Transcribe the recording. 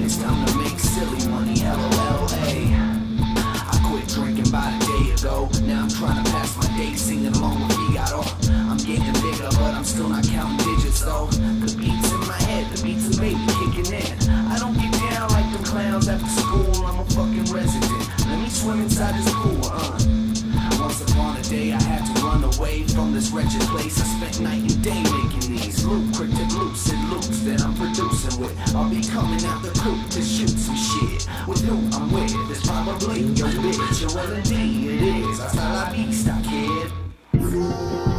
It's time to make silly money, LOLA. I quit drinking about a day ago. Now I'm trying to pass my day singing along with Figaro. I'm getting bigger, but I'm still not counting digits though. The beats in my head, the beats of baby kicking in. I don't get down like them clowns after school. I'm a fucking resident. Let me swim inside this pool, Once upon a day I had to run away from this wretched place. I spent night and day making these cryptic lucid loops that I'm producing with. I'll be coming out the coop to shoot some shit. With who I'm with, it's probably your bitch. Well indeed it is, hasta la vista, kid.